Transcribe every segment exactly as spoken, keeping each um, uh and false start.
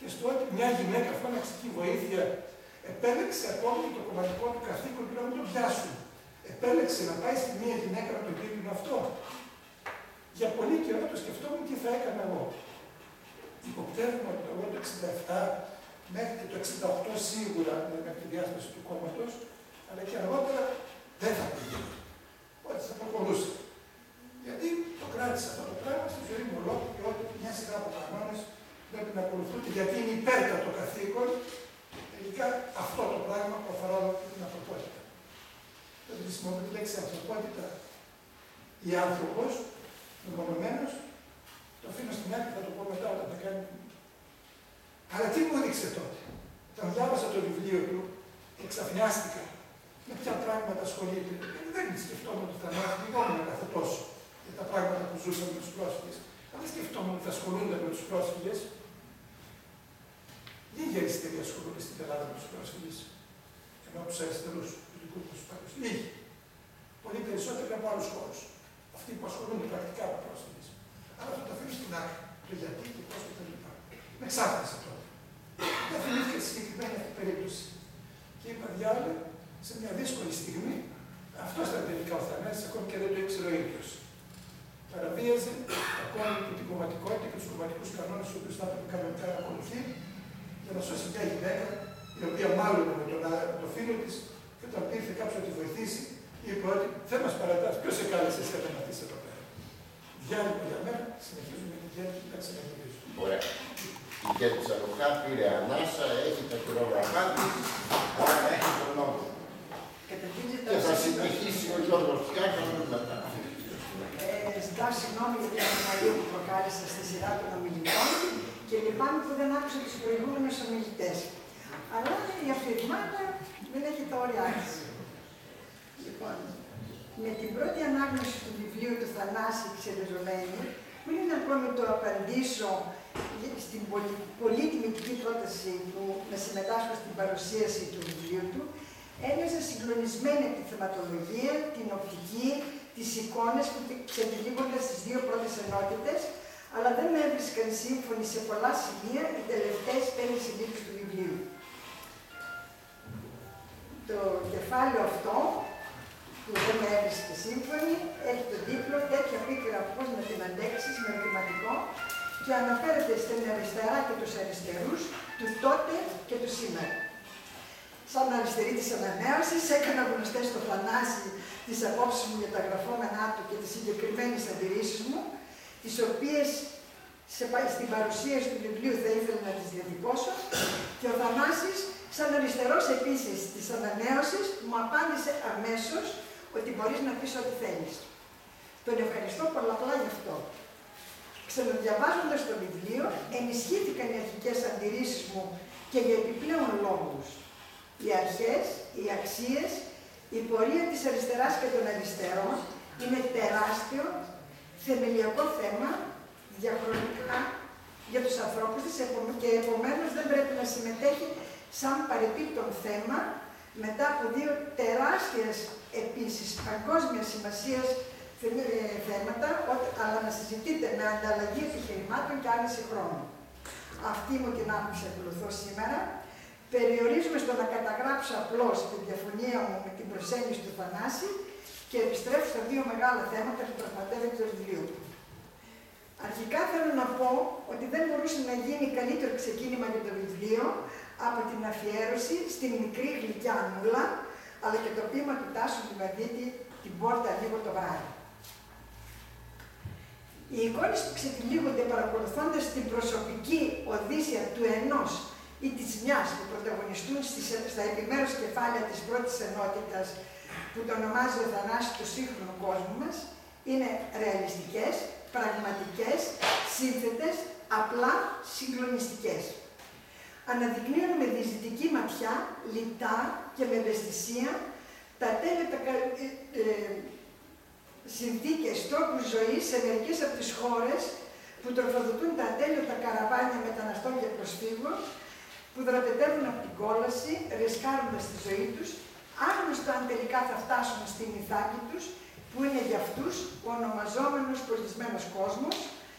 και στο ότι μια γυναίκα φωναξική βοήθεια επέλεξε ακόμη και το κομματικό του καθήκον του να μην τον πιάσουν. Επέλεξε να πάει στη μία γυναίκα να τον δίνουν αυτό. Για πολύ καιρό το σκεφτόμουν τι θα έκανα εγώ. Υποπτεύουμε ότι εγώ το εξήντα επτά μέχρι και το εξήντα οκτώ σίγουρα με τη διάσταση του κόμματος, αλλά και αργότερα δεν θα πήγαινε. Ότι θα προχωρούσε. Γιατί το κράτησα αυτό το πράγμα στη ζωή μου ολόκληρη και ότι μια σειρά από κανόνες πρέπει να ακολουθούνται, γιατί είναι υπέρτατο καθήκον, τελικά αυτό το πράγμα που αφορά την ανθρωπότητα. Δεν χρησιμοποιώ τη λέξη ανθρωπότητα ή άνθρωπος, μεμονωμένος, το αφήνω στην άκρη, θα το πω μετά όταν θα κάνει. Αλλά τι μου έδειξε τότε. Όταν διάβασα το βιβλίο του, εξαφνιάστηκα με ποια πράγματα ασχολείται. Δεν σκεφτόμουν ότι θα μάθει λιγότερο κάθε τόσο για τα πράγματα που ζούσαν με τους πρόσφυγες. Αλλά δεν σκεφτόμουν ότι θα ασχολούνται με τους πρόσφυγες. Λίγοι αριστεροί ασχολούνται στην Ελλάδα με τους πρόσφυγες. Ενώ τους αριστερούς, του δικού τους πάντως. Λίγοι. Πολύ περισσότεροι από άλλους χώρους. Αυτοί που ασχολούνται πρακτικά με πρόσφυγες. Αλλά αυτό το αφήνω στην άκρη. Το γιατί και πώς και τα λοιπά. Με ξάφνισε τότε. Δεν θυμήθηκα τη συγκεκριμένη αυτή περίπτωση. Και είπα διάλογο σε μια δύσκολη στιγμή. Αυτό ήταν τελικά ο Θανάσης, ακόμη και δεν το ήξερε ο ίδιος. Παραβίαζε ακόμη και την κομματικότητα και τους κομματικούς κανόνες του οποίους θα έπρεπε κανονικά να ακολουθεί για να σώσει μια γυναίκα, η οποία μάλλον με τον, το φίλο της, και όταν ήρθε κάποιος να τη βοηθήσει, είπε ότι δεν μας παρατάς, ποιος σε κάλεσε εσένα να έρθεις εδώ πέρα. Διάλειμμα για μένα, συνεχίζουμε την γέννη και τα ξαναγυρίζουμε. Ωραία. Η Γέννη Τσαλουχά πήρε ανάσα, έχει τα χειρόγραφά της, άρα έχει τον λόγο. Και θα συνεχίσει ο Γιώργος Κιάκανος μετά. Ζητάω συγγνώμη για την ανομαλία που προκάλεσα στη σειρά των ομιλητών και λυπάμαι που δεν άκουσα τους προηγούμενους ομιλητές. Αλλά η αφηρημάτα δεν έχει τα όρια της. Λοιπόν, με την πρώτη ανάγνωση του βιβλίου του Θανάση Ξεριζωμένη, πριν ακόμη το απαντήσω στην πολυ... πολύ τιμητική πρόταση του να συμμετάσχω στην παρουσίαση του βιβλίου του, ένιωσα συγκλονισμένη από τη θεματολογία, την οπτική, τις εικόνες που ξετυλίγονται στις δύο πρώτες ενότητες, αλλά δεν με έβρισκαν σύμφωνοι σε πολλά σημεία οι τελευταίες πέντε σελίδες του βιβλίου. Το κεφάλαιο αυτό, που δεν με έβρισκε σύμφωνη, έχει τον τίτλο «Τέτοια πίκρα πώς να την αντέξεις» με ερωτηματικό και αναφέρεται στην αριστερά και τους αριστερούς, του τότε και του σήμερα. Σαν αριστερή της ανανέωσης, έκανα γνωστές στο Θανάση τις απόψεις μου για τα γραφόμενά του και τις συγκεκριμένες αντιρρήσεις μου, τις οποίες σε, στην παρουσίαση του βιβλίου θα ήθελα να τις διατυπώσω, και ο Θανάσης, σαν αριστερός επίσης της ανανέωσης, μου απάντησε αμέσως ότι μπορείς να πεις ό,τι θέλεις. Τον ευχαριστώ πολλαπλά γι' αυτό. Ξαναδιαβάζοντας το βιβλίο, ενισχύθηκαν οι αρχικές αντιρρήσεις μου και για επιπλέον λόγους. Οι αρχές, οι αξίες, η πορεία της αριστεράς και των αριστερών είναι τεράστιο, θεμελιακό θέμα, διαχρονικά για τους ανθρώπους της και επομένως δεν πρέπει να συμμετέχει σαν παρεπίπτον θέμα μετά από δύο τεράστιες επίσης παγκόσμιας σημασίας θέματα, αλλά να συζητείτε με ανταλλαγή επιχειρημάτων και άνεση χρόνου. Αυτή μου την άποψη ακολουθώ σήμερα. Περιορίζομαι στο να καταγράψω απλώς τη διαφωνία μου με την προσέγγιση του Θανάση και επιστρέφω στα δύο μεγάλα θέματα που πραγματεύεται το βιβλίο του. Αρχικά θέλω να πω ότι δεν μπορούσε να γίνει καλύτερο ξεκίνημα για το βιβλίο από την αφιέρωση στην μικρή γλυκιά Νούλα, αλλά και το ποίημα του Τάσου Λιβαδίτη, την πόρτα λίγο το βράδυ. Οι εικόνες που ξετυλίγονται παρακολουθώντας την προσωπική οδύσσια του ενός ή της μιας που πρωταγωνιστούν στις, στα επιμέρους κεφάλαια της πρώτης ενότητας που το ονομάζει ο Θανάσης του σύγχρονου κόσμου μας, είναι ρεαλιστικές, πραγματικές, σύνθετες, απλά συγκλονιστικές. Αναδεικνύουν με διζητική ματιά, λιτά και με ευαισθησία τα τέλεια ε, ε, συνθήκες τρόπου ζωής σε μερικές από τις χώρες που τροφοδοτούν τα ατέλειωτα καραβάνια μεταναστών και προσφύγων που δραπετεύουν από την κόλαση, ρισκάροντας τη ζωή τους, άγνωστο αν τελικά θα φτάσουν στην ηθάκη τους, που είναι για αυτούς ο ονομαζόμενος πολιτισμένος κόσμος,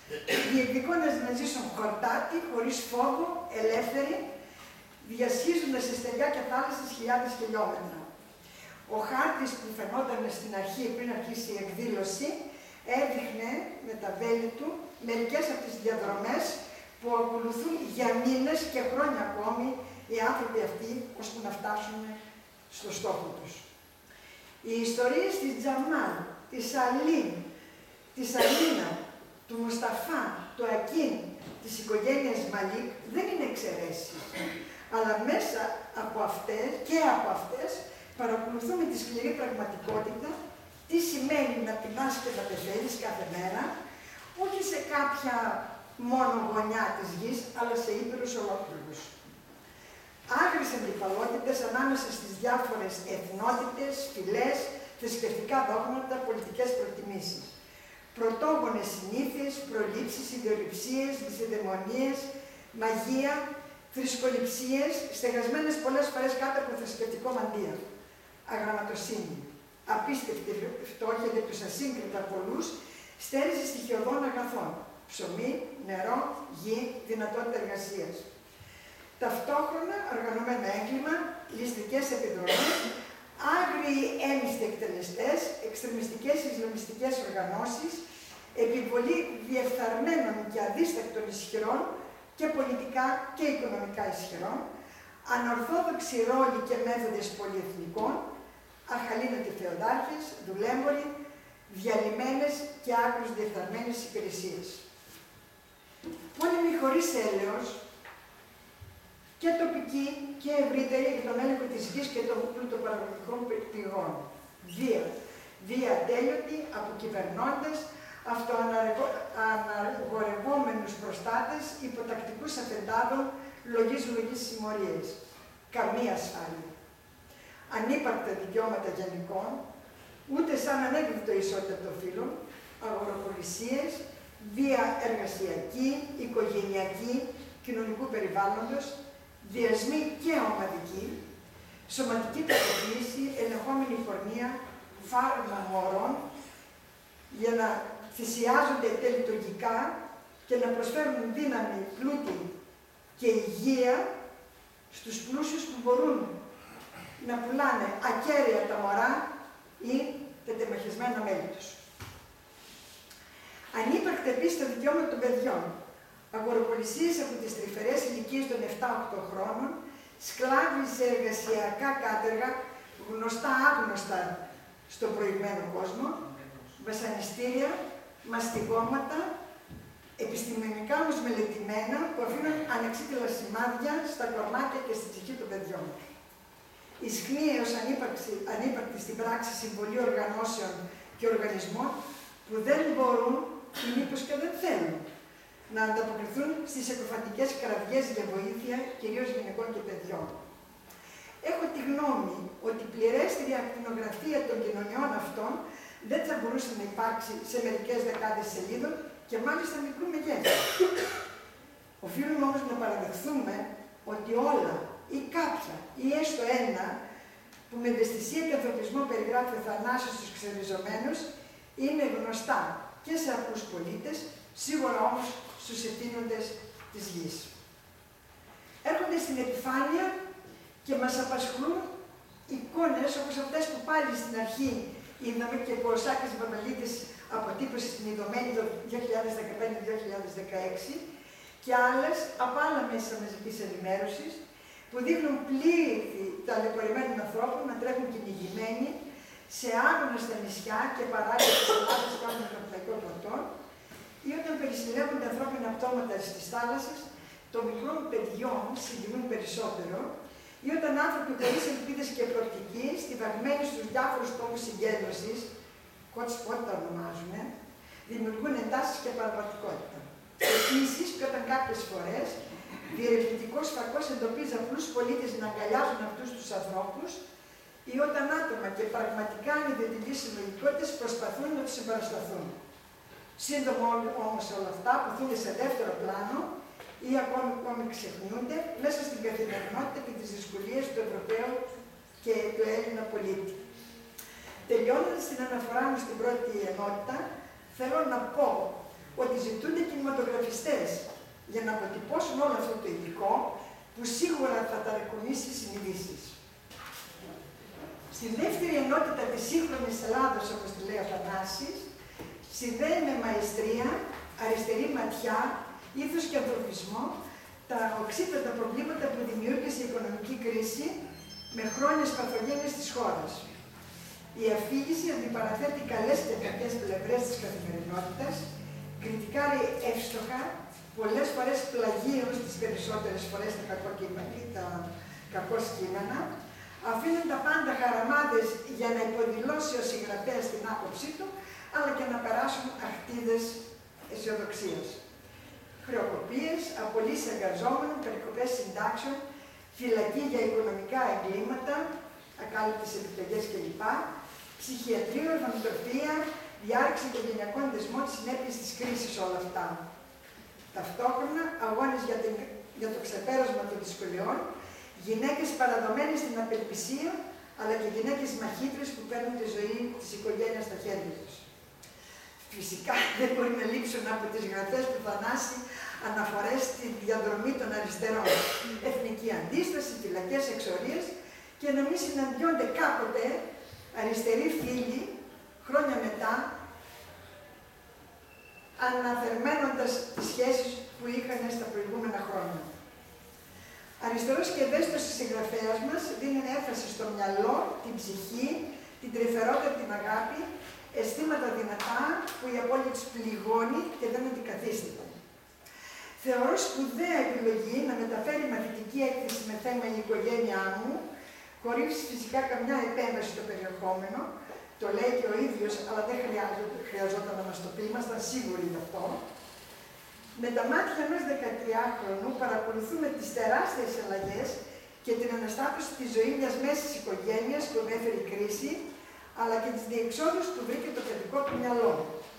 διεκδικώντας να ζήσουν χορτάτη, χωρίς φόβο, ελεύθεροι, διασχίζοντας σε στεριά και θάλασσες χιλιάδες χιλιόμετρα. Ο χάρτης που φαινόταν στην αρχή, πριν αρχίσει η εκδήλωση, έδειχνε με τα βέλη του μερικές από τις διαδρομές που ακολουθούν για μήνες και χρόνια ακόμη οι άνθρωποι αυτοί, ώστε να φτάσουν στο στόχο τους. Οι ιστορίες της Τζαμάλ, της Αλήν, της Αλίνα, του Μουσταφά, του Ακίν, της οικογένειας Μαλίκ δεν είναι εξαιρέσεις. Αλλά μέσα από αυτές και από αυτές παρακολουθούμε τη σκληρή πραγματικότητα, τι σημαίνει να πεινάς και να πεθαίνεις κάθε μέρα, όχι σε κάποια μόνο γωνιά της γης, αλλά σε ύπερους ολόκληρους. Άγριες αντιπαλότητες ανάμεσα στις διάφορες εθνότητες, φυλές, θρησκευτικά δόγματα, πολιτικές προτιμήσεις. Πρωτόγονες συνήθειες, προλήψεις, ιδεολειψίες, δυσιδαιμονίες, μαγεία, θρησκοληψίες, στεγασμένες πολλές φορές κάτω από θρησκευτικό μαντίο. Αγραμματοσύνη, απίστευτη φτώχεια για τους ασύγκριτα πολλούς, στέρηση στοιχειωδών αγαθών, ψωμί, νερό, γη, δυνατότητα εργασίας. Ταυτόχρονα οργανωμένο έγκλημα, ληστρικές επιδρομές, άγριοι έμιστοι εκτελεστές, εξτρεμιστικές ισλαμιστικές οργανώσεις, επιβολή διεφθαρμένων και αδίστακτων ισχυρών και πολιτικά και οικονομικά ισχυρών, ανορθόδοξοι ρόλοι και μέθοδες πολυεθνικών, αχαλήνωτοι θεοδάρχες, δουλέμποροι, διαλυμένες και άκρως διεφθαρμένες υπηρεσίες. Πόλεμοι χωρίς έλεος και τοπική και ευρύτερη για τον έλεγχο της γης και των πλουτοπαραγωγικών πηγών. Βία. Βία ατέλειωτη από κυβερνώντες, αυτοαναγορευόμενους προστάτες, υποτακτικούς αφεντάδων, λογής-λογής συμμορίες. Καμία ασφάλεια. Ανύπαρκτα δικαιώματα γενικών, ούτε σαν ανέκδοτο ισότητα των φύλων, αγοροπολισίες, βία εργασιακή, οικογενειακή, κοινωνικού περιβάλλοντος, διασμοί και ομαδικοί, σωματική ταυτοποίηση, ελεγχόμενη πορνεία, φάρμα μωρών, για να θυσιάζονται τελειτουργικά και να προσφέρουν δύναμη, πλούτη και υγεία στους πλούσιους που μπορούν να πουλάνε ακέραια τα μωρά ή τετεμαχισμένα μέλη τους. Ανύπαρκτα επίσης τα δικαιώματα των παιδιών. Αγοροπολισίες από τις τρυφερές ηλικίες των επτά οκτώ χρόνων, σκλάβοι σε εργασιακά κάτεργα, γνωστά άγνωστα στον προηγμένο κόσμο, βασανιστήρια, μαστιγώματα, επιστημονικά όμως μελετημένα που αφήνουν ανεξίτηλα σημάδια στα κορμάκια και στη ψυχή των παιδιών. Η σκνή έως ανύπαρκτη στην πράξη συμβολή οργανώσεων και οργανισμών που δεν μπορούν ή μήπως και δεν θέλουν να ανταποκριθούν στις εκοφαντικές κραυγές για βοήθεια, κυρίως γυναικών και παιδιών. Έχω τη γνώμη ότι η πληρέστερη ακτινογραφία των κοινωνιών αυτών δεν θα μπορούσε να υπάρξει σε μερικές δεκάδες σελίδων και μάλιστα μικρού μεγέθους. Οφείλουμε όμως να παραδεχθούμε ότι όλα ή κάποια ή έστω ένα που με ευαισθησία και ανθρωπισμό περιγράφει ο Θανάσιος στους ξεριζωμένους είναι γνωστά και σε απλούς πολίτες, σίγουρα όμως στους ευθύνοντες της γης. Έρχονται στην επιφάνεια και μας απασχολούν εικόνες όπως αυτές που πάλι στην αρχή είδαμε και που ο Σάκης Βαμελίτης αποτύπωσε στην Ιδωμένη το δύο χιλιάδες δεκαπέντε δύο χιλιάδες δεκαέξι και άλλες από άλλα μέσα μαζικής ενημέρωσης που δείχνουν πλήθη ταλαιπωρημένων ανθρώπων να τρέχουν κυνηγημένοι σε άγνωστα νησιά και παράλια της Ελλάδας και άλλων ευρωπαϊκών πλατών ή όταν περισυλλέγονται ανθρώπινα πτώματα στις θάλασσες των μικρών παιδιών συγκινούν περισσότερο ή όταν άνθρωποι χωρίς ελπίδες και προοπτική, στιβαγμένοι στους διάφορους τόπους συγκέντρωσης, hot spot τα ονομάζουμε, δημιουργούν εντάσεις και παραβατικότητα. Επίσης, και όταν κάποιες φορές διερευνητικός φακός εντοπίζει απλούς πολίτες να αγκαλιάζουν αυτούς τους ανθρώπους ή όταν άτομα και πραγματικά ανιδιωτικοί συλλογικότητες προσπαθούν να τους συμπαρασταθούν. Σύντομα όμως όλα αυτά ποθούν σε δεύτερο πλάνο ή ακόμη, ακόμη ξεχνιούνται μέσα στην καθημερινότητα και τις δυσκολίες του Ευρωπαίου και του Έλληνα πολίτη. Τελειώνοντας την αναφορά μου στην πρώτη ενότητα, θέλω να πω ότι ζητούνται κινηματογραφιστές για να αποτυπώσουν όλο αυτό το υλικό που σίγουρα θα ταρακουνήσει συνειδήσεις. Στη δεύτερη ενότητα της σύγχρονης Ελλάδος, όπως τη λέει ο Θανάσης, συνδέει με μαεστρία, αριστερή ματιά, ήθος και ανθρωπισμό τα οξύτατα προβλήματα που δημιούργησε η οικονομική κρίση με χρόνιες παθογένειες της χώρας. Η αφήγηση αντιπαραθέτει καλές και κακές πλευρές της καθημερινότητας, κριτικάρει εύστοχα, πολλές φορές πλαγίως, τις περισσότερες φορές τα κακό κείμενα, αφήνουν τα πάντα χαραμάδες για να υποδηλώσει ο συγγραφέας την άποψή του, αλλά και να περάσουν αχτίδες αισιοδοξίας. Χρεοκοπίες, απολύσεις εργαζόμενων, περικοπές συντάξεων, φυλακή για οικονομικά εγκλήματα, ακάλυπτες επιταγές κλπ. Ψυχιατρίο, ορφανοτροφία, διάρρηξη οικογενειακών δεσμών, συνέπειες της κρίσης, όλα αυτά. Ταυτόχρονα, αγώνες για, την, για το ξεπέρασμα των δυσκολιών, γυναίκες παραδομένες στην απελπισία, αλλά και γυναίκες μαχήτρες που παίρνουν τη ζωή της οικογένειας στα χέρια τους. Φυσικά δεν μπορεί να λείψουν από τις γραφές του Θανάση αναφορές στη διαδρομή των αριστερών. Εθνική αντίσταση, φυλακές, εξορίες και να μην συναντιόνται κάποτε αριστεροί φίλοι χρόνια μετά, αναθερμαίνοντας τις σχέσεις που είχαν στα προηγούμενα χρόνια. Αριστερός και ευαίσθητος συγγραφέας μας δίνει έμφαση στο μυαλό, την ψυχή, την τρυφερότητα, την αγάπη, αισθήματα δυνατά που η απώλεια τους πληγώνει και δεν αντικαθίσταται. Θεωρώ σπουδαία επιλογή να μεταφέρει μαθητική έκθεση με θέμα η οικογένειά μου, χωρίς φυσικά καμιά επέμβαση στο περιεχόμενο. Το λέει και ο ίδιος, αλλά δεν χρειαζόταν να μας το πει, ήμασταν σίγουροι γι' αυτό. Με τα μάτια ενός δεκατριάχρονου παρακολουθούμε τις τεράστιες αλλαγές και την αναστάτωση της ζωής μιας μέσης οικογένειας που έφερε η κρίση, αλλά και τις διεξόδους που βρήκε το παιδικό του μυαλό.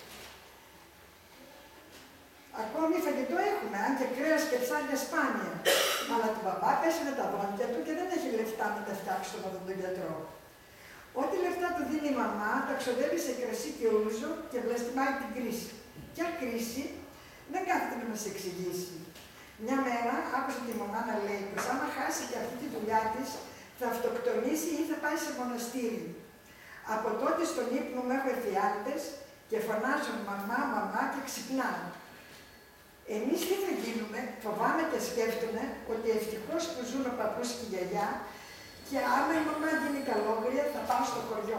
Ακόμη φαγητό έχουμε, αν και κρέας και ψάρια σπάνια. Αλλά του παπά πέσανε τα δόντια του και δεν έχει λεφτά να τα φτιάξει στον οδοντογιατρό. Ό,τι λεφτά του δίνει η μαμά, τα ξοδεύει σε κρασί και ούζο και βλαστημάει την κρίση. Ποια κρίση, δεν κάθεται να μας εξηγήσει. Μια μέρα άκουσα τη μαμά να λέει πως άμα χάσει και αυτή τη δουλειά της, θα αυτοκτονήσει ή θα πάει σε μοναστήρι. Από τότε στον ύπνο μου έχω εφιάλτες και φωνάζουν μαμά, μαμά και ξυπνάνε. Εμείς τι θα γίνουμε, φοβάμαι και σκέφτομαι ότι ευτυχώς που ζουν ο παππούς και η γιαγιά και άμα η μαμά γίνει καλόγρια θα πάω στο χωριό.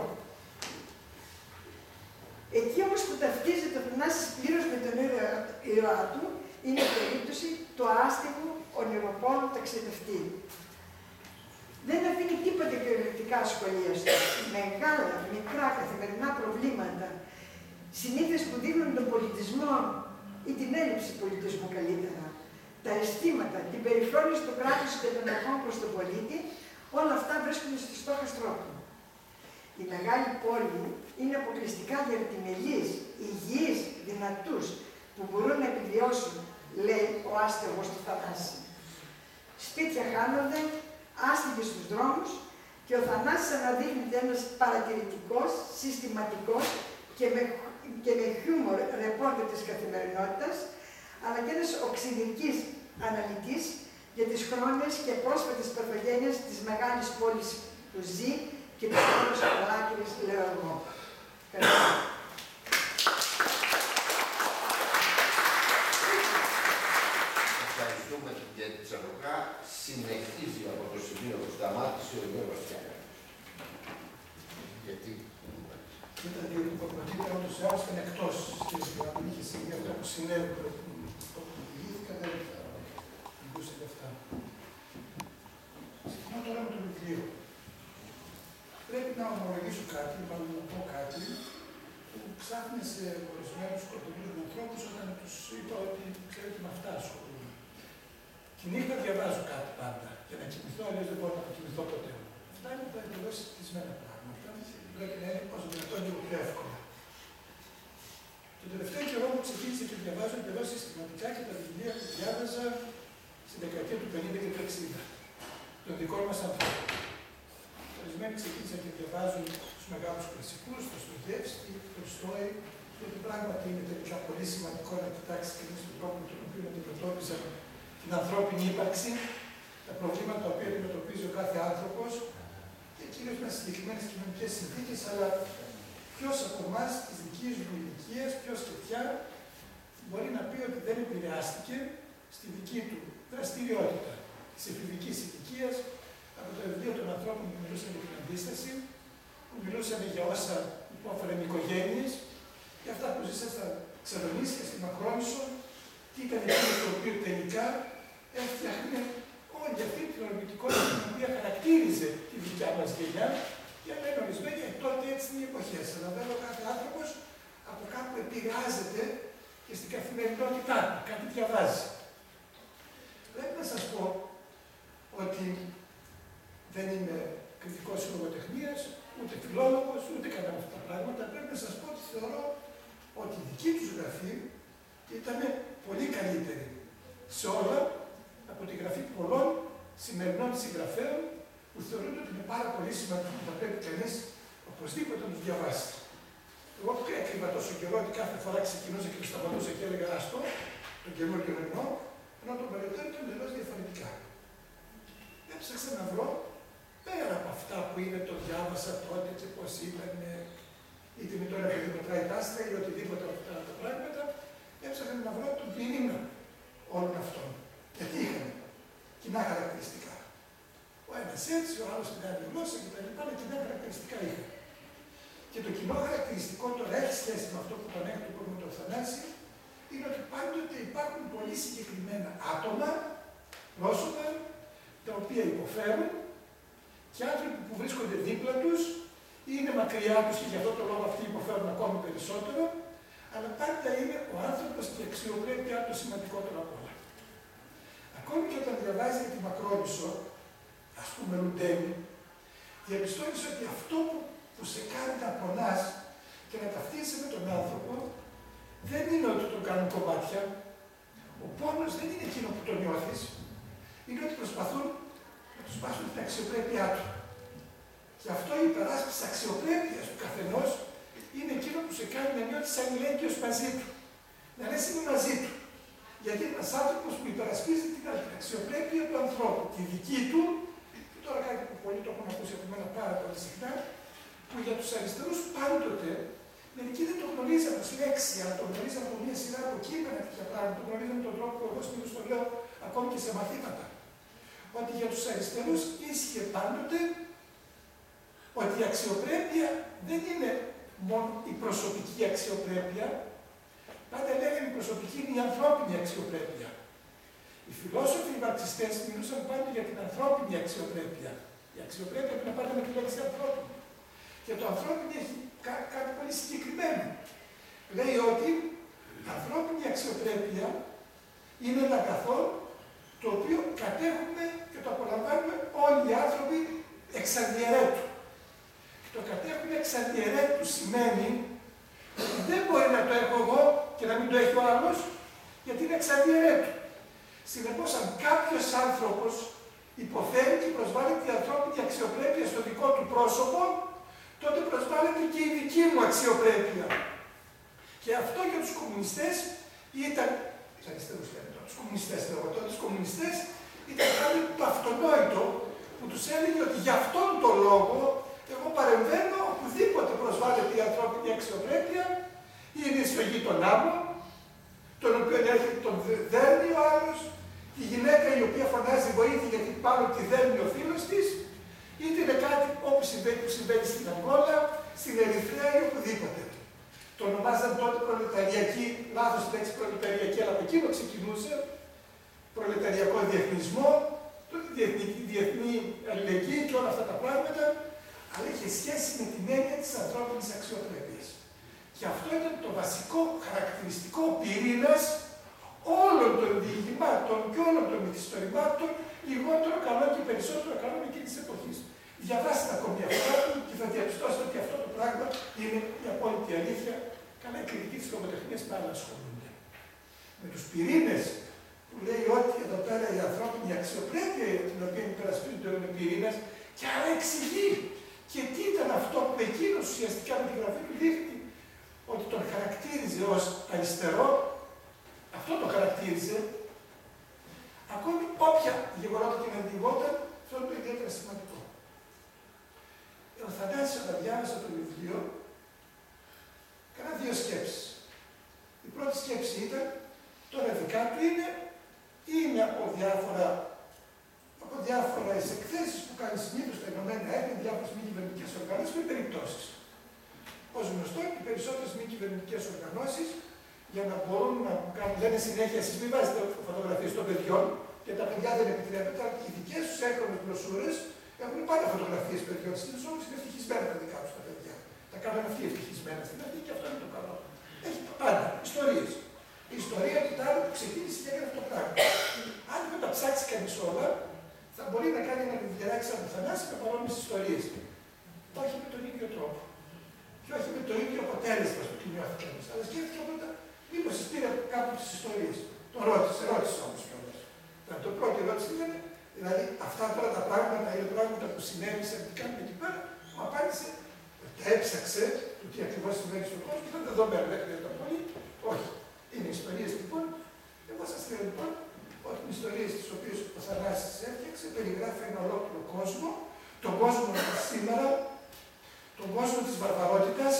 Εκεί όμως που ταυτίζεται ο Θανάσης πλήρως με τον ήρωα του, είναι η περίπτωση του άστιγου ονειροπόλου ταξιδευτή. Δεν αφήνει τίποτε κυριολεκτικά σχολίαστο. Μεγάλα, μικρά, καθημερινά προβλήματα, συνήθειες που δείχνουν τον πολιτισμό ή την έλλειψη πολιτισμού καλύτερα, τα αισθήματα, την περιφρόνηση του κράτους και των αρχών προς τον πολίτη, όλα αυτά βρίσκονται στο στόχαστρό του. Η μεγάλη πόλη είναι αποκλειστικά για αρτιμελείς, υγιείς, δυνατούς, που μπορούν να επιβιώσουν, λέει ο άστεγος του Θανάση. Σπίτια χάνονται, άστιγοι στους δρόμους και ο Θανάσης αναδείχνεται ένας παρατηρητικός, συστηματικός και με, και με χιούμορ ρεπόρτερ της καθημερινότητας, αλλά και ένας οξυδικής αναλυτής για τις χρόνιες και πρόσφατες παθογένειες της μεγάλης πόλης που ζει και της πόλης Παλάκηρης, λέω εγώ. Ευχαριστούμε την κυρία Τσαροκά. Συνεχίζει από το σημείο που σταμάτησε ο Γιώργος Τσιάκας. Γιατί? Ήταν διότι το πρωτήτερα ούτως ή άλλως ήταν εκτός και αν είχε συμβεί αυτό που συνέβη που δημιουργήθηκα, δεν θα μιλούσε για αυτά. Συμφωνώ τώρα με το βιβλίο. Πρέπει να ομολογήσω κάτι, μάλλον να πω κάτι, που ψάχνει σε ορισμένους σκοτεινούς με ανθρώπους όταν τους είπα ότι ξέρετε με αυτά ασχολούμαι. Τη νύχτα διαβάζω κάτι πάντα για να κοιμηθώ, αλλιώς δεν μπορώ να κοιμηθώ ποτέ. Αυτά είναι τα εντελώς συνηθισμένα πράγματα. Πρέπει να είναι όσο δυνατόν λίγο πιο εύκολα. Το τελευταίο καιρό μου ξεκίνησε και διαβάζω εντελώς συστηματικά και τα βιβλία που διάβαζα στη δεκαετία του πενήντα και του εξήντα. Των δικών μας ανθρώπων. Ορισμένοι ξεκίνησαν και διαβάζουν τους μεγάλους κλασικούς, τον Στογεύσκι, τον Στόι, γιατί πράγματι είναι τελικά πολύ σημαντικό να κοιτάξει κανείς τον τρόπο με τον οποίο αντιμετώπιζαν την ανθρώπινη ύπαρξη, τα προβλήματα τα οποία αντιμετωπίζει ο κάθε άνθρωπος και κυρίως με συγκεκριμένες κοινωνικές συνθήκες, αλλά ποιος από εμάς της δικής μου ηλικίας, ποιος και ποια, μπορεί να πει ότι δεν επηρεάστηκε στη δική του δραστηριότητα της εφηβικής ηλικίας από το βιβλίο των ανθρώπων που μιλούσαν για την αντίσταση, που μιλούσαν για όσα υπόφεραν οι οικογένειες, και αυτά που ζήσαν στα Θεσσαλονίκη και στη Μακρόνισσο, τι ήταν εκείνο το οποίο τελικά έφτιαχνε όλη αυτή την ορμητικότητα την οποία χαρακτήριζε τη δικιά μας γενιά, για να είναι ορισμένη, τότε έτσι είναι οι εποχές. Αλλά βέβαια ο κάθε άνθρωπος από κάπου επηρεάζεται και στην καθημερινότητά του, κάτι διαβάζει. Πρέπει να σας πω ότι δεν είμαι κριτικός λογοτεχνίας, ούτε φιλόλογος, ούτε κανένα αυτά τα πράγματα. Πρέπει να σας πω ότι θεωρώ ότι η δική τους γραφή ήταν πολύ καλύτερη σε όλα από τη γραφή πολλών σημερινών συγγραφέων που θεωρούν ότι είναι πάρα πολύ σημαντικό που θα πρέπει κανείς οπωσδήποτε να τους διαβάσει. Εγώ που έκρυβα τόσο καιρό ότι κάθε φορά ξεκινούσα και σταματούσα και έλεγα αυτό, τον καινούργιο εννοώ, ενώ το παρελθόν ήταν εντελώς διαφορετικά. Έψαξα να βρω, πέρα από αυτά που είναι το διάβασα τότε και πώς ήταν, είτε με τώρα παιδί μετράει τα άστρα ή οτιδήποτε από αυτά τα πράγματα, έψαχνα να βρω τον πυρήνα όλων αυτών. Γιατί είχαν κοινά χαρακτηριστικά. Ο ένας έτσι, ο άλλος την άλλη γλώσσα κτλ. Αλλά κοινά χαρακτηριστικά είχαν. Και το κοινό χαρακτηριστικό τώρα έχει σχέση με αυτό που τον έχει το με το Θανάση, είναι ότι πάντοτε υπάρχουν πολύ συγκεκριμένα άτομα, πρόσωπα, τα οποία υποφέρουν και άνθρωποι που βρίσκονται δίπλα τους ή είναι μακριά τους και γι' αυτό το λόγο αυτοί υποφέρουν ακόμη περισσότερο, αλλά πάντα είναι ο άνθρωπος και η αξιοπρέπειά του σημαντικότερο από όλα. Ακόμη και όταν διαβάζει για τη Μακρόνισσο, ας πούμε Λουντέμι, διαπιστώνεις ότι αυτό που, που σε κάνει να πονάς και να ταυτίζεσαι με τον άνθρωπο, δεν είναι ότι τον κάνουν κομμάτια. Ο πόνος δεν είναι εκείνο που τον νιώθεις, είναι ότι προσπαθούν να του σπάσουν την αξιοπρέπειά του. Και αυτό η υπεράσπιση της αξιοπρέπειας του καθενός είναι εκείνο που σε κάνει να νιώθεις αλληλέγγυος μαζί του. Να λες είμαι μαζί του. Γιατί είναι ένας άνθρωπος που υπερασπίζει την αξιοπρέπεια του ανθρώπου, τη δική του, και τώρα κάτι που πολλοί το έχουν ακούσει από μένα πάρα πολύ συχνά, που για τους αριστερούς πάντοτε, μερικοί δεν το γνωρίζαν ως λέξη, αλλά το γνωρίζαν από μια σειρά από κείμενα τέτοια πράγματα, το γνωρίζαν με τον τρόπο που εγώ συνήθως το λέω ακόμη και σε μαθήματα. Ότι για τους αριστερούς ίσχυε πάντοτε ότι η αξιοπρέπεια δεν είναι μόνο η προσωπική αξιοπρέπεια, πάντα λέγανε η προσωπική είναι η ανθρώπινη αξιοπρέπεια. Οι φιλόσοφοι, οι μαρξιστές μιλούσαν πάντα για την ανθρώπινη αξιοπρέπεια. Η αξιοπρέπεια πρέπει να πάρει με τη λέξη ανθρώπινη. Και το ανθρώπινο έχει κά κάτι πολύ συγκεκριμένο. Λέει ότι η ανθρώπινη αξιοπρέπεια είναι ένα αγαθό το οποίο κατέχουμε και το απολαμβάνουμε όλοι οι άνθρωποι εξ αδιαιρέτου. Το κατέχουμε εξ αδιαιρέτου σημαίνει ότι δεν μπορεί να το έχω εγώ και να μην το έχει ο άλλος, γιατί είναι εξ αδιαιρέτου. Συνεπώς, αν κάποιος άνθρωπος υποφέρει και προσβάλλει την ανθρώπινη αξιοπρέπεια στο δικό του πρόσωπο, τότε προσβάλλεται και η δική μου αξιοπρέπεια. Και αυτό για τους κομμουνιστές ήταν. Τους αριστερούς λένε τώρα, τους κομμουνιστές λέγω τώρα, τους κομμουνιστές ήταν κάτι το αυτονόητο που τους έλεγε ότι για αυτόν τον λόγο εγώ παρεμβαίνω οπουδήποτε προσβάλλεται η ανθρώπινη αξιοπρέπεια, είναι στο γείτονά μου, τον οποίο έρχεται τον δέρνει ο άλλος, τη γυναίκα η οποία φωνάζει βοήθεια γιατί πάνω τη δέρνει ο φίλος της, είτε είναι κάτι όπως συμβαίνει, που συμβαίνει στην Αγγόλα, στην Ερυθρέα ή οπουδήποτε. Το ονομάζαν τότε προλεταριακή, λάθος λέξη προλεταριακή, αλλά από εκείνο ξεκινούσε, προλεταριακό διεθνισμό, το διεθνή, διεθνή αλληλεγγύη και όλα αυτά τα πράγματα, αλλά είχε σχέση με την έννοια της ανθρώπινης αξιοπρέπειας. Και αυτό ήταν το βασικό χαρακτηριστικό πυρήνας όλων των διηγημάτων και όλων των μυθιστορημάτων, λιγότερο καλό και περισσότερο καλό εκείνης της εποχής. Διαβάστε ακόμη μια φορά και θα διαπιστώσετε ότι αυτό το πράγμα είναι η απόλυτη αλήθεια. Καλά, οι κριτικοί της λογοτεχνίας πάλι ασχολούνται με τους πυρήνες που λέει ότι εδώ πέρα η ανθρώπινη αξιοπρέπεια την οποία υπερασπίζονται με πυρήνες και άρα εξηγεί και τι ήταν αυτό που εκείνος ουσιαστικά με τη γραφή του δείχνει ότι τον χαρακτήριζε χαρακτήριζε ως αριστερό, αυτό το χαρακτήριζε, ακόμη όποια γεγονότα και να διηγόταν, αυτό είναι το ιδιαίτερα σημαντικό. Ο Θανάσης, όταν διάβασα το βιβλίο, έκανα δύο σκέψεις. Η πρώτη σκέψη ήταν, τώρα δικά του είναι, ή είναι από διάφορα, από διάφορες εκθέσεις που κάνει συνήθως στα Ηνωμένα Έθνη, διάφορες μη κυβερνητικές οργανώσεις με περιπτώσεις. Ως γνωστό, οι περισσότερες μη κυβερνητικές οργανώσεις, για να μπορούν να κάνουν, λένε συνέχεια, εσείς μην βάζετε φωτογραφίες των παιδιών, και τα παιδιά δεν επιτρέπεται, αλλά οι δικές τους έγχρωμες μπροσούρες έχουν πάντα φωτογραφίες παιδιών. Συνήθως όμως είναι ευτυχισμένα τα δικά τους τα παιδιά. Τα κάνουν αυτοί ευτυχισμένα στην αρχή και αυτό είναι το καλό. Έχει πάντα ιστορίες. Η ιστορία του τάδε που ξεκίνησε και έκανε αυτό το πράγμα. Αν δεν τα ψάξει κανείς όλα, θα μπορεί να κάνει ένα βιβλιαράκι σαν το Θανάση με παρόμοιες ιστορίες. Όχι με τον ίδιο τρόπο. Και όχι με το ίδιο αποτέλεσμα στο τι νιώθει κανείς. Αλλά σκέφτηκε πρώτα, μήπως σας πήρε κάπου τις ιστορίες. Το ρώτησε, ρώτησε όμως κιόλας. Το πρώτο ερώτηση ήταν, δηλαδή αυτά τώρα τα πράγματα είναι πράγματα που συνέβησαν και κάνουν εκεί πέρα, μου απάντησε, τα έψαξε, το τι ακριβώς συμβαίνει στον κόσμο, ήταν δεδομένο, δεν χρειάζεται πολύ. Όχι. Είναι ιστορίες λοιπόν. Εγώ σας λέω λοιπόν ότι είναι ιστορίες τις οποίες ο Θανάσης έφτιαξε, περιγράφει ένα ολόκληρο κόσμο, τον κόσμο σήμερα, τον κόσμο της βαρβαρότητας,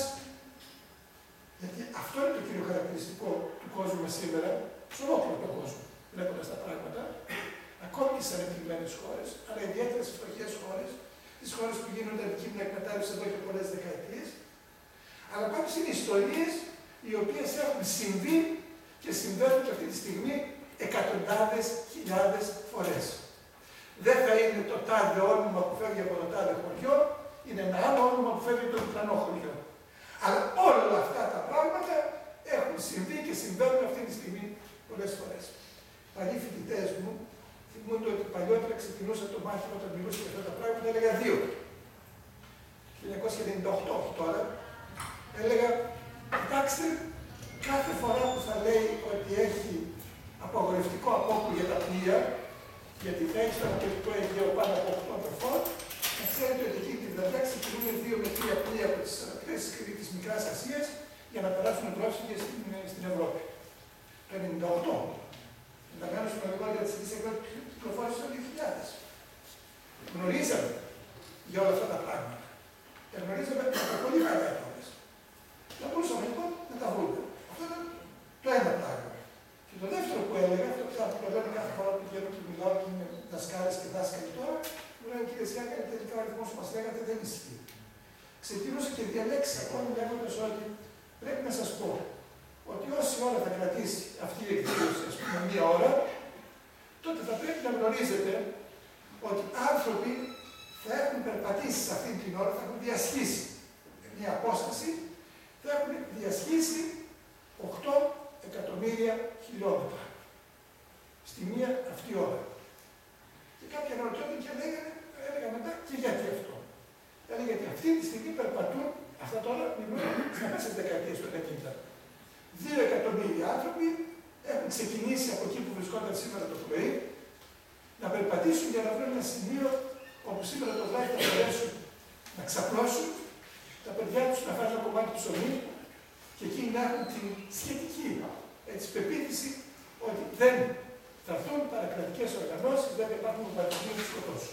γιατί αυτό είναι το κύριο χαρακτηριστικό του κόσμου μας σήμερα, σε ολόκληρο τον κόσμο, βλέποντας τα πράγματα, ακόμη και στις ανεπτυγμένες χώρες, αλλά ιδιαίτερα στις φτωχές χώρες, τις χώρες που γίνονται αντικείμενα εκμετάλλευσης εδώ και πολλές δεκαετίες, αλλά πάντως είναι ιστορίες οι οποίες έχουν συμβεί και συμβαίνουν και αυτή τη στιγμή εκατοντάδες χιλιάδες φορές. Δεν θα είναι το τάδε όνομα που φεύγει από το τάδε χωριό, είναι ένα άλλο όνομα που φεύγει από το διπλανό χωριό. Αλλά όλα αυτά τα πράγματα έχουν συμβεί και συμβαίνουν αυτή τη στιγμή πολλές φορές. Παλιοί φοιτητές μου θυμούνται ότι παλιότερα ξεκινούσα το μάθημα όταν μιλούσα για αυτά τα πράγματα, έλεγα δύο. χίλια εννιακόσια ενενήντα οκτώ τώρα, έλεγα, κοιτάξτε, κάθε φορά που θα λέει ότι έχει απαγορευτικό απόκου για τα πλοία, γιατί θα έχει στο Ανατολικό Αιγαίο πάνω από οκτώ τροφών, να ξέρετε ότι εκείνη τη βραδιά ξεκινούν δύο με τρία πλοία από τις ακτές της Μικράς Ασίας για να περάσουν πρόσφυγες στην, στην Ευρώπη. Το ενενήντα οκτώ. Ενδεχομένως με λεγόντα της Εθνικής Εκδότησης κυκλοφόρησε το δύο χιλιάδες. Γνωρίζαμε για όλα αυτά τα πράγματα. Και γνωρίζαμε από πολύ παλιά κιόλας. Θα μπορούσαμε λοιπόν να τα βρούμε. Αυτό ήταν το ένα πράγμα. Και το δεύτερο που έλεγα, αυτό που το λέμε κάθε φορά που πηγαίνω και μιλάω και είναι δασκάλες και δάσκαλοι τώρα, μου λένε κύριε Σιάκα, τελικά ο αριθμός που μας λέγατε δεν ισχύει. Ξεκινούσα και διαλέξει ακόμη λέγοντας ότι πρέπει να σας πω ότι όση ώρα θα κρατήσει αυτή η εκδήλωση, ας πούμε, μία ώρα, τότε θα πρέπει να γνωρίζετε ότι άνθρωποι θα έχουν περπατήσει σε αυτή την ώρα, θα έχουν διασχίσει μια απόσταση, θα έχουν διασχίσει οκτώ εκατομμύρια χιλιόμετρα στη μία αυτή ώρα. Και κάποιοι αναρωτιόνται και λέγανε, έλεγα μετά, και γιατί αυτό. Έλεγα γιατί αυτή τη στιγμή περπατούν, αυτά τώρα μιλούν στα μέσα της δεκαετίας του ενενήντα. Δύο εκατομμύρια άνθρωποι έχουν ξεκινήσει από εκεί που βρισκόταν σήμερα το πρωί να περπατήσουν για να βρουν ένα σημείο όπου σήμερα το βράδυ θα μπορέσουν να ξαπλώσουν, τα παιδιά τους να φάνε ένα κομμάτι ψωμί και εκεί να έχουν την σχετική έτσι, πεποίθηση ότι δεν θα έρθουν παρακρατικές οργανώσεις, δεν θα υπάρχουν παρακρατικοί να τους σκοτώσουν.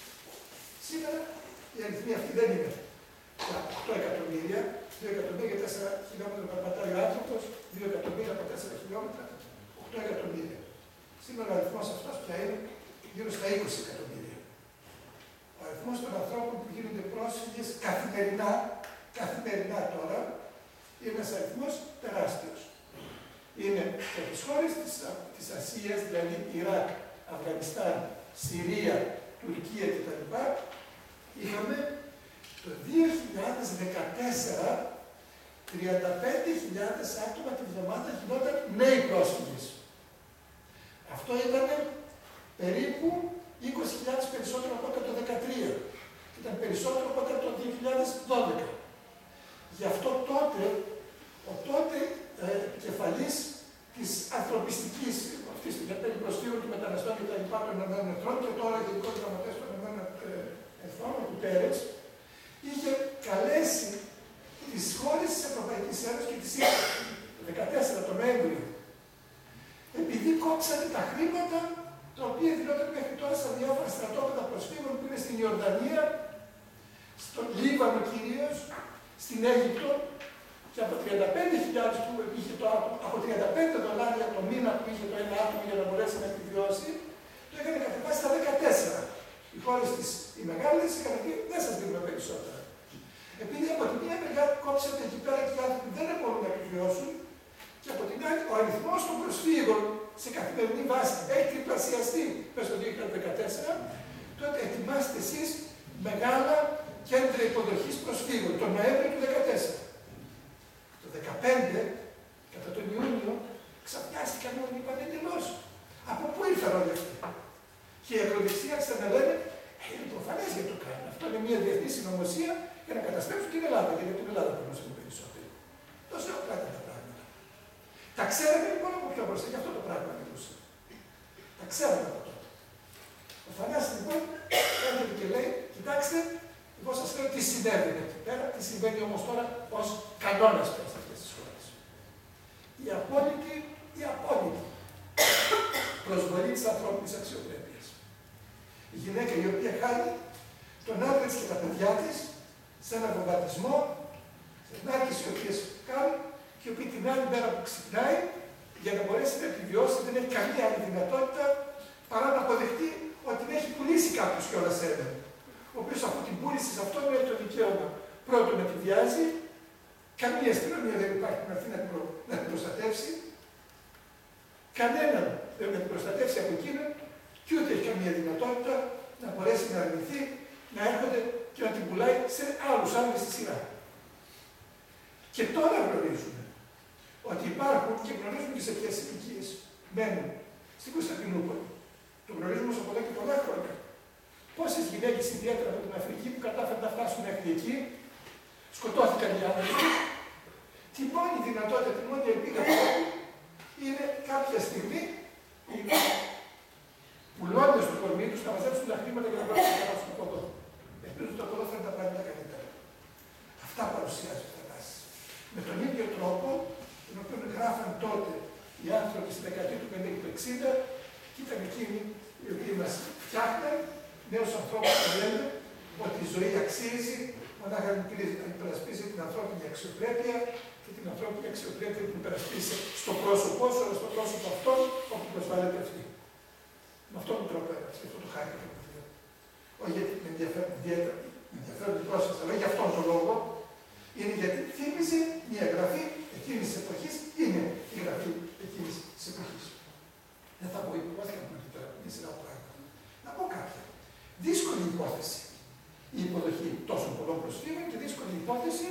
Σήμερα η αριθμή αυτή δεν είναι τα οκτώ εκατομμύρια, δύο εκατομμύρια τέσσερα χιλιόμετρα περπατάει ο άνθρωπος, δύο εκατομμύρια από τέσσερα χιλιόμετρα, οκτώ εκατομμύρια. Σήμερα ο αριθμός αυτός πια είναι γύρω στα είκοσι εκατομμύρια. Ο αριθμός των ανθρώπων που γίνονται πρόσφυγες καθημερινά, καθημερινά τώρα, είναι ένας αριθμός τεράστιος. Είναι από τις χώρες της, της Ασίας, δηλαδή Ιράκ, Αφγανιστάν, Συρία, Τουρκία κτλ. Είχαμε το δύο χιλιάδες δεκατέσσερα τριάντα πέντε χιλιάδες άτομα τη βδομάδα γινόταν νέοι πρόσφυγες. Αυτό ήταν περίπου είκοσι χιλιάδες περισσότερο από το δύο χιλιάδες δεκατρία. Ήταν περισσότερο από το δύο χιλιάδες δώδεκα. Γι' αυτό τότε, ο τότε ε, κεφαλής της ανθρωπιστικής αυτής της περιπροστήρων και μεταναστών και τα λοιπά των ΗΠΑ και τώρα γενικός γραμματέας των ΗΠΑ, ο Κουτέρες, είχε καλέσει τις χώρες της Ευρωπαϊκής Ένωσης και της ΗΠΑ το τώρα στα διάφορα στρατόπεδα προσφύγων που είναι στην Ιορδανία, στον Λίβανο κυρίως, στην Αίγυπτο, και από τριάντα πέντε χιλιάδες που είχε το άτομο, από τριάντα πέντε δολάρια το μήνα που είχε το ένα άτομο για να μπορέσει να επιβιώσει, το έκανε κατεβάσει στα δεκατέσσερα. Οι χώρες τις οι μεγάλες είχαν πει δεν σας δίνουμε περισσότερα. Επειδή από τη μία μεριά κόψατε εκεί πέρα και οι άνθρωποι δεν μπορούν να επιβιώσουν, και από την άλλη ο αριθμός των προσφύγων σε καθημερινή βάση έχει τριπλασιαστεί μέσα στο δύο χιλιάδες δεκατέσσερα, τότε ετοιμάστε εσείς μεγάλα κέντρα υποδοχής προσφύγων τον Νοέμβριο του δύο χιλιάδες δεκατέσσερα. Το δύο χιλιάδες δεκαπέντε, κατά τον Ιούνιο, ξαφνιάστηκαν όλοι, είπαν εντελώς. Από πού ήρθαν όλοι αυτοί? Και η ακροδεξιά άρχισαν να λένε, ε, είναι προφανές γιατί το κάνουν. Αυτό είναι μια διεθνή συνωμοσία για να καταστρέψουν την Ελλάδα. Γιατί από την Ελλάδα περνούσαν περισσότερο. Τόσο έχουν κάνει τα πράγματα. Τα ξέραμε λοιπόν από πιο μπροστά, γι' αυτό το πράγμα μιλούσαν. Τα ξέραμε από τότε. Ο Θανάσης λοιπόν έρχεται και λέει, κοιτάξτε, εγώ σας λέω τι συνέβη εκεί πέρα, τι συμβαίνει όμως τώρα ως κανόνας πέρα σε αυτές τις χώρες. Η απόλυτη, η απόλυτη προσβολή της ανθρώπινης αξιοπρέπειας. Η γυναίκα η οποία χάνει τον άντρα της και τα παιδιά της σε έναν βομβαρδισμό, σε νάρκες οι οποίες κάνουν και η οποία την άλλη μέρα που ξυπνάει για να μπορέσει να επιβιώσει δεν έχει καμία άλλη δυνατότητα παρά να αποδεχτεί ότι την έχει πουλήσει κάποιος κιόλας έναν. Ο οποίος από την πούληση σε αυτόν έχει το δικαίωμα πρώτον να τη βιάζει, καμία αστυνομία δεν υπάρχει που να έρθει να την, προ... να την προστατεύσει, κανέναν δεν να την προστατεύσει από εκείνον και ούτε έχει καμία δυνατότητα να μπορέσει να αρνηθεί, να έρχονται και να την πουλάει σε άλλους άντρες στη σειρά. Και τώρα γνωρίζουμε ότι υπάρχουν και γνωρίζουμε και σε ποιες ηλικίες μένουν στην Κωνσταντινούπολη. Το γνωρίζουμε όμως από εδώ και πολλά χρόνια. Πόσες γυναίκες, ιδιαίτερα από την Αφρική, που κατάφεραν να φτάσουν μέχρι εκεί, σκοτώθηκαν οι άνθρωποι. Τη μόνη δυνατότητα, τη μόνη ελπίδα που έχουν είναι κάποια στιγμή πουλώντας το κορμί τους να μαζέψουν τα χρήματα για να πάρουν να περάσουν από εδώ. Ελπίζω ότι από εδώ θα είναι τα πράγματα καλύτερα. Αυτά παρουσιάζουν τα τάσεις. Με τον ίδιο τρόπο, τον οποίο γράφαν τότε οι άνθρωποι στη δεκαετία του πενήντα και του εξήντα, και ήταν εκείνοι οι οποίοι μας φτιάχναν νέους ανθρώπους που λένε ότι η ζωή αξίζει μονάχα να υπερασπίζει την ανθρώπινη αξιοπρέπεια και την ανθρώπινη αξιοπρέπεια την υπερασπίζει στο πρόσωπό σου, αλλά στο πρόσωπο αυτόν όπου προσβάλλεται αυτή. Με αυτόν τον τρόπο έγραψε, αυτό το χάρη και το βιβλίο. Όχι γιατί με ενδιαφέρουν ιδιαίτερα, με ενδιαφέρουν την πρόσφαση, αλλά για αυτόν τον λόγο είναι γιατί θύμιζε μια γραφή εκείνης της εποχής, είναι η γραφή εκείνης της εποχής. Δεν θα πω υποβάθηκα να πούμε τώρα μια σειρά πράγματα. Να πω κάποια. Δύσκολη υπόθεση η υποδοχή τόσων πολλών προσφύγων και δύσκολη υπόθεση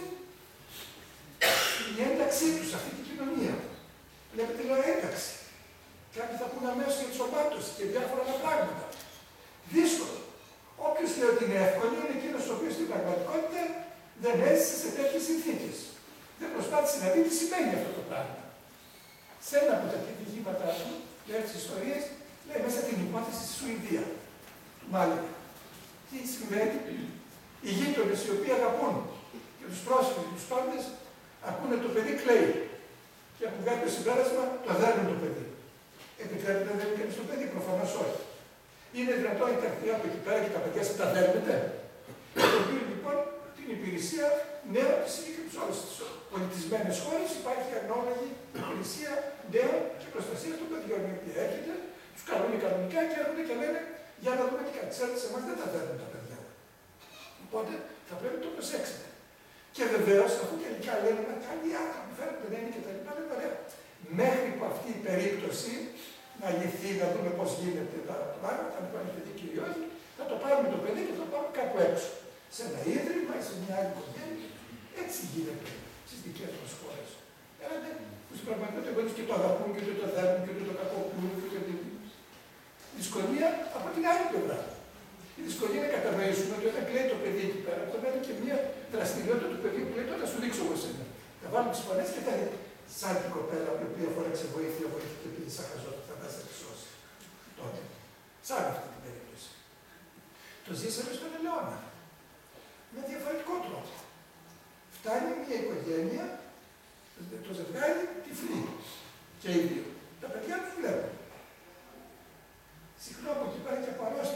η ένταξή τους σε αυτή την κοινωνία. Βλέπετε, λέω ένταξη. Κάποιοι θα πούνε αμέσως για ενσωμάτωση και διάφορα άλλα πράγματα. Δύσκολο. Όποιος λέει ότι είναι εύκολο είναι εκείνος ο οποίος στην πραγματικότητα δεν έζησε σε τέτοιες συνθήκες. Δεν προσπάθησε να δει τι σημαίνει αυτό το πράγμα. Σε ένα από τα διηγήματά του, λέει τις ιστορίες, λέει μέσα την υπόθεση στη Σουηδία. Μάλιστα. Τι συμβαίνει, οι γείτονες οι οποίοι αγαπούν και τους πρόσφυγες και τους πάντες, ακούνε το παιδί κλαίει. Και από κάποιο συμπέρασμα το δέρνουν το παιδί. Επιτρέπεται να δέρνει κανείς το παιδί, προφανώς όχι. Είναι δυνατόν η τακτική από εκεί πέρα και τα παιδιά σας τα δέρνετε. Το οποίο λοιπόν την υπηρεσία νέων της και σε όλες τις πολιτισμένες χώρες υπάρχει ανάλογη υπηρεσία νέων και προστασία των παιδιών. Οι οποίοι έρχεται, τους καλούν κανονικά και έρχονται και λένε για να δούμε τι κάτι. Ξέρετε, σε εμάς δεν τα δέρνουν τα παιδιά. Οπότε θα πρέπει να το προσέξετε. Και βεβαίως, αφού τελικά λένε με καλή άνθρωποι, φέρνουν δεν είναι και τα λοιπά, δεν ωραία. Μέχρι που αυτή η περίπτωση να λυθεί, να δούμε πώς γίνεται τα πράγματα, αν υπάρχει παιδί και όχι, θα το πάρουμε το παιδί και θα το πάμε κάπου έξω. Σε ένα ίδρυμα ή σε μια άλλη οικογένεια. Έτσι γίνεται στις δικές μας χώρες. Έλατε, που στην πραγματικότητα εγώ και το αγαπούν και ούτε το δέρνουν και ούτε το κακοποιούν και ούτε την δυσκολία από την άλλη πλευρά. Η δυσκολία είναι να κατανοήσουμε ότι όταν κλαίει το παιδί εκεί πέρα, αυτό είναι και μια δραστηριότητα του παιδιού που λέει τώρα σου δείξω εγώ σένα. Θα βάλουμε τις φωνές και θα είναι σαν την κοπέλα που η οποία φόρεξε βοήθεια, βοήθεια και πήγε σαν χαζότα, θα τάσει να τη σώσει. Τότε. Σαν αυτή την περίπτωση. Το ζήσαμε στον Ελαιώνα. Με διαφορετικό τρόπο. Φτάνει μια οικογένεια, το ζευγάρι τυφλή. Και οι δύο. Τα παιδιά τους βλέπουν. Συχνά από εκεί πέρα και από αρρώστια.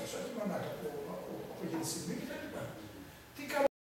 στιγμή